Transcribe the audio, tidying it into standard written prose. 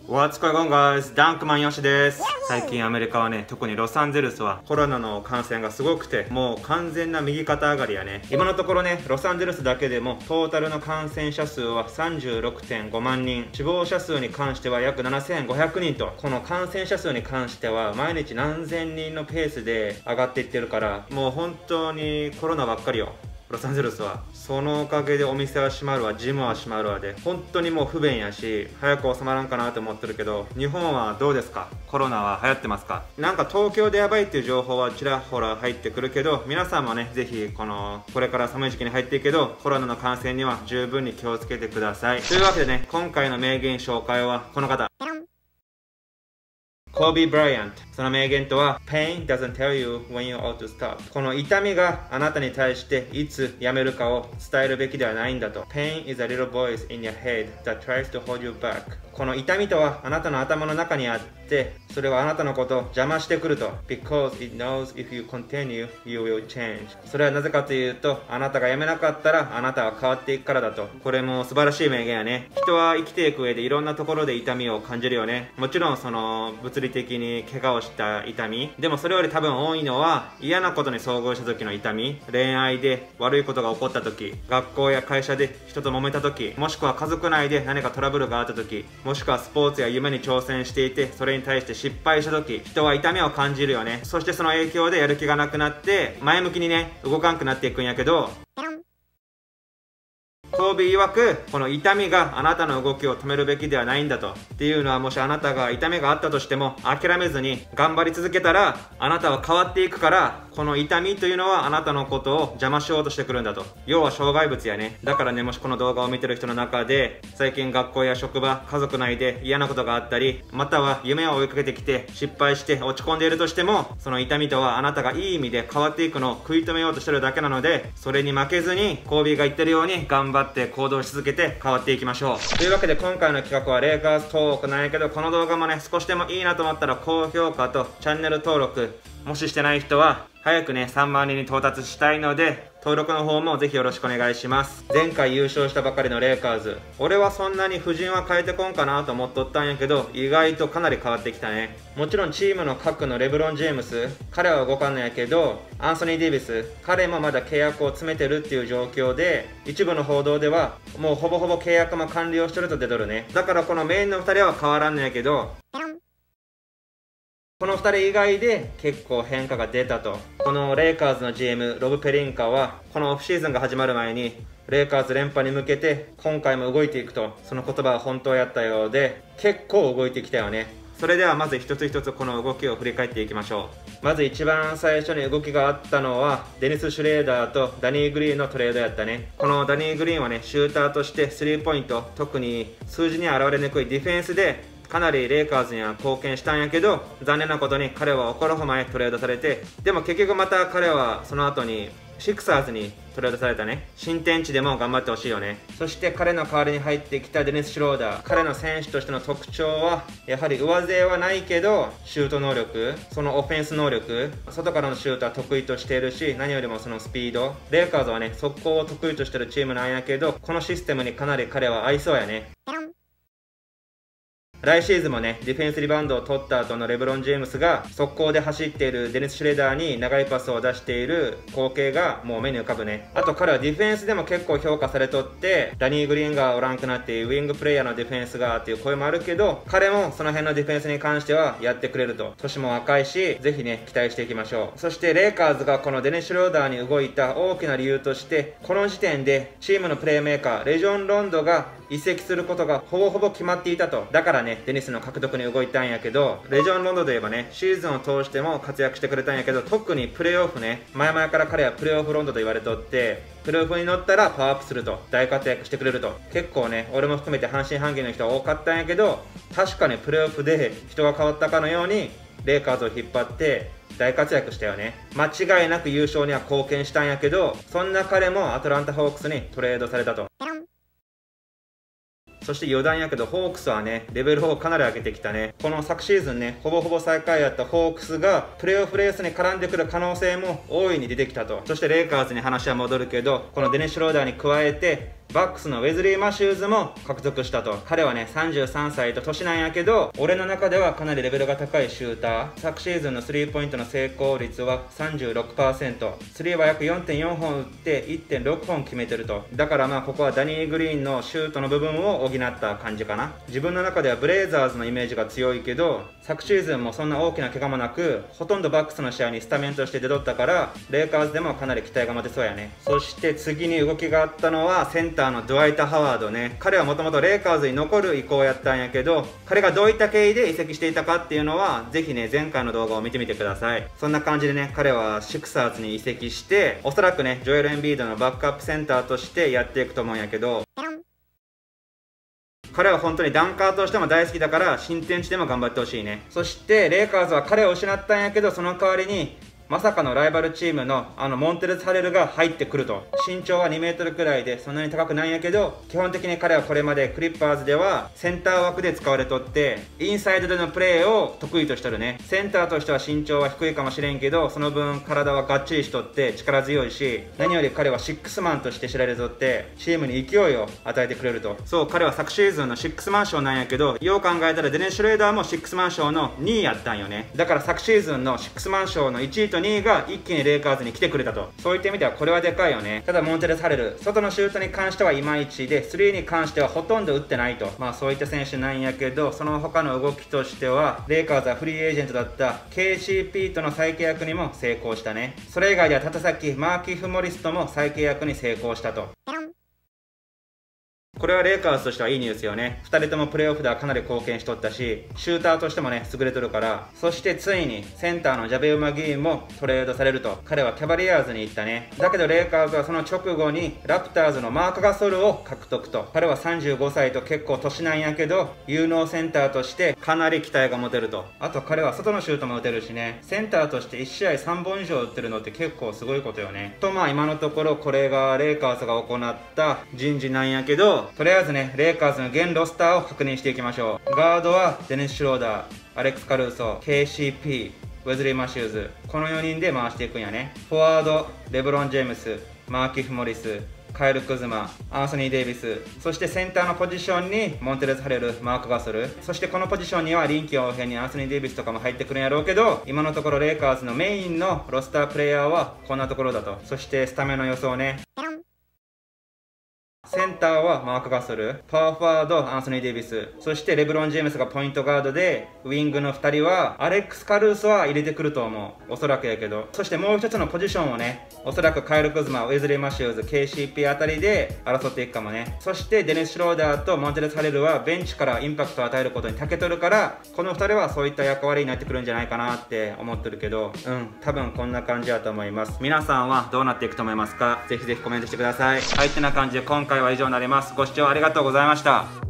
What's going on, guys? ダンクマンヨシです。最近アメリカはね、特にロサンゼルスはコロナの感染がすごくて、もう完全な右肩上がりやね。今のところね、ロサンゼルスだけでもトータルの感染者数は 36.5 万人、死亡者数に関しては約7500人と、この感染者数に関しては毎日何千人のペースで上がっていってるから、もう本当にコロナばっかりよ。ロサンゼルスはそのおかげでお店は閉まるわ、ジムは閉まるわで本当にもう不便やし、早く収まらんかなと思ってるけど、日本はどうですか？コロナは流行ってますか？なんか東京でやばいっていう情報はちらほら入ってくるけど、皆さんもね、ぜひこれから寒い時期に入っていくけど、コロナの感染には十分に気をつけてください。というわけでね、今回の名言紹介はこの方、コービー・ブライアント。その名言とは Pain doesn't tell you when you ought to stop。 この痛みがあなたに対していつやめるかを伝えるべきではないんだと。 Pain is a little voice in your head that tries to hold you back。 この痛みとはあなたの頭の中にあって、それはあなたのことを邪魔してくると。 Because it knows if you continue you will change。 それはなぜかというと、あなたがやめなかったらあなたは変わっていくからだと。これも素晴らしい名言やね。人は生きていく上でいろんなところで痛みを感じるよね。もちろんその物理的に怪我をした痛みでも、それより多分多いのは嫌なことに遭遇した時の痛み、恋愛で悪いことが起こった時、学校や会社で人と揉めた時、もしくは家族内で何かトラブルがあった時、もしくはスポーツや夢に挑戦していてそれに対して失敗した時、人は痛みを感じるよね。そしてその影響でやる気がなくなって前向きにね、動かんくなっていくんやけど、コービー曰く、この痛みがあなたの動きを止めるべきではないんだと。っていうのは、もしあなたが痛みがあったとしても諦めずに頑張り続けたら、あなたは変わっていくから、この痛みというのはあなたのことを邪魔しようとしてくるんだと。要は障害物やね。だからね、もしこの動画を見てる人の中で最近学校や職場、家族内で嫌なことがあったり、または夢を追いかけてきて失敗して落ち込んでいるとしても、その痛みとはあなたがいい意味で変わっていくのを食い止めようとしてるだけなので、それに負けずにコービーが言ってるように頑張って行動し続けて変わっていきましょう。というわけで今回の企画はレイカーズトークなんやけど、この動画もね、少しでもいいなと思ったら高評価とチャンネル登録、もししてない人は早くね3万人に到達したいので、登録の方もぜひよろしくお願いします。前回優勝したばかりのレイカーズ、俺はそんなに布陣は変えてこんかなと思っとったんやけど、意外とかなり変わってきたね。もちろんチームの核のレブロン・ジェームス、彼は動かんのやけど、アンソニー・デイビス、彼もまだ契約を詰めてるっていう状況で、一部の報道ではもうほぼほぼ契約も完了してると出とるね。だからこのメインの2人は変わらんのやけど、この2人以外で結構変化が出たと。このレイカーズの GM ロブ・ペリンカはこのオフシーズンが始まる前にレイカーズ連覇に向けて今回も動いていくと、その言葉は本当やったようで、結構動いてきたよね。それではまず一つ一つこの動きを振り返っていきましょう。まず一番最初に動きがあったのはデニス・シュレーダーとダニー・グリーンのトレードやったね。このダニー・グリーンはね、シューターとしてスリーポイント、特に数字に現れにくいディフェンスでかなりレイカーズには貢献したんやけど、残念なことに彼はオコラホマへトレードされて、でも結局また彼はその後にシクサーズにトレードされたね。新天地でも頑張ってほしいよね。そして彼の代わりに入ってきたデニス・シュローダー、彼の選手としての特徴はやはり上背はないけどシュート能力、そのオフェンス能力、外からのシュートは得意としているし、何よりもそのスピード、レイカーズはね、速攻を得意としてるチームなんやけど、このシステムにかなり彼は合いそうやね。来シーズンもね、ディフェンスリバウンドを取った後のレブロン・ジェームスが速攻で走っているデニス・シュレーダーに長いパスを出している光景がもう目に浮かぶね。あと彼はディフェンスでも結構評価されとって、ダニー・グリーンがおらんくなってウィングプレイヤーのディフェンスがっていう声もあるけど、彼もその辺のディフェンスに関してはやってくれると。年も若いし、ぜひね期待していきましょう。そしてレイカーズがこのデニス・シュローダーに動いた大きな理由として、この時点でチームのプレーメーカーレジョン・ロンドが移籍することがほぼほぼ決まっていたと。だからね、デニスの獲得に動いたんやけど、レジョン・ロンドといえばね、シーズンを通しても活躍してくれたんやけど、特にプレーオフね、前々から彼はプレーオフロンドと言われとって、プレーオフに乗ったらパワーアップすると、大活躍してくれると。結構ね、俺も含めて半信半疑の人は多かったんやけど、確かにプレーオフで人が変わったかのようにレイカーズを引っ張って大活躍したよね。間違いなく優勝には貢献したんやけど、そんな彼もアトランタ・ホークスにトレードされたと。そして余談やけど、ホークスはね、レベルをかなり上げてきたね。この昨シーズンね、ほぼほぼ最下位やったホークスが、プレーオフレースに絡んでくる可能性も大いに出てきたと。そしてレイカーズに話は戻るけど、このデニス・シュローダーに加えて、 バックスのウェズリー・マシューズも獲得したと。彼はね、33歳と年なんやけど、俺の中ではかなりレベルが高いシューター。昨シーズンのスリーポイントの成功率は 36%。スリーは約 4.4 本打って 1.6 本決めてると。だからまあここはダニー・グリーンのシュートの部分を補った感じかな。自分の中ではブレイザーズのイメージが強いけど、昨シーズンもそんな大きな怪我もなく、ほとんどバックスの試合にスタメンとして出とったから、レイカーズでもかなり期待が持てそうやね。そして次に動きがあったのはセンターのドワイト・ハワードね。彼はもともとレイカーズに残る意向やったんやけど、彼がどういった経緯で移籍していたかっていうのはぜひね、前回の動画を見てみてください。そんな感じでね、彼はシクサーズに移籍して、おそらくね、ジョエル・エンビードのバックアップセンターとしてやっていくと思うんやけど、彼は本当にダンカーとしても大好きだから新天地でも頑張ってほしいね。そしてレイカーズは彼を失ったんやけど、その代わりにまさかのライバルチームのモンテレス・ハレルが入ってくると。身長は2メートルくらいでそんなに高くないんやけど、基本的に彼はこれまでクリッパーズではセンター枠で使われとって、インサイドでのプレーを得意としとるね。センターとしては身長は低いかもしれんけど、その分体はがっちりしとって力強いし、何より彼はシックスマンとして知られとって、チームに勢いを与えてくれると。そう、彼は昨シーズンのシックスマン賞なんやけど、よう考えたらデネス・シュレーダーもシックスマン賞の2位やったんよね。だから昨シーズンのシックスマン賞の1位と2位が一気にレイカーズに来てくれたと。そういった意味ではこれはでかいよね。ただモンテレス・ハレル、外のシュートに関してはいまいちで、スリーに関してはほとんど打ってないと。まあそういった選手なんやけど、その他の動きとしてはレイカーズはフリーエージェントだった KCP との再契約にも成功したね。それ以外では縦先マーキフ・モリスとも再契約に成功したと。これはレイカーズとしてはいいニュースよね。2人ともプレーオフではかなり貢献しとったし、シューターとしてもね、優れとるから。そしてついにセンターのジャベウマギーンもトレードされると。彼はキャバリアーズに行ったね。だけどレイカーズはその直後にラプターズのマーク・ガソルを獲得と。彼は35歳と結構年なんやけど、有能センターとしてかなり期待が持てると。あと彼は外のシュートも打てるしね。センターとして1試合3本以上打ってるのって結構すごいことよね。とまあ今のところこれがレイカーズが行った人事なんやけど、とりあえずね、レイカーズの現ロスターを確認していきましょう。ガードはデネス・シュローダー、アレックス・カルーソ、KCP、ウェズリー・マシューズ、この4人で回していくんやね。フォワード、レブロン・ジェームス、マーキフ・モリス、カイル・クズマ、アンソニー・デイビス、そしてセンターのポジションにモンテレス・ハレル、マーク・ガソル、そしてこのポジションには臨機応変にアンソニー・デイビスとかも入ってくるんやろうけど、今のところレイカーズのメインのロスタープレイヤーはこんなところだと。そしてスタメンの予想ね。センターはマーク・ガソル、パワーフォワードアンソニー・デイビス、そしてレブロン・ジェームスがポイントガードで、ウィングの2人はアレックス・カルーソは入れてくると思う、おそらくやけど。そしてもう一つのポジションをね、おそらくカイル・クズマ、ウェズリー・マシューズ、KCP あたりで争っていくかもね。そしてデネス・シュローダーとモンテレス・ハレルはベンチからインパクトを与えることに長けとるから、この2人はそういった役割になってくるんじゃないかなって思ってるけど、多分こんな感じだと思います。皆さんはどうなっていくと思いますか？ぜひぜひコメントしてください。はい、ってな感じで今回は以上になります。ご視聴ありがとうございました。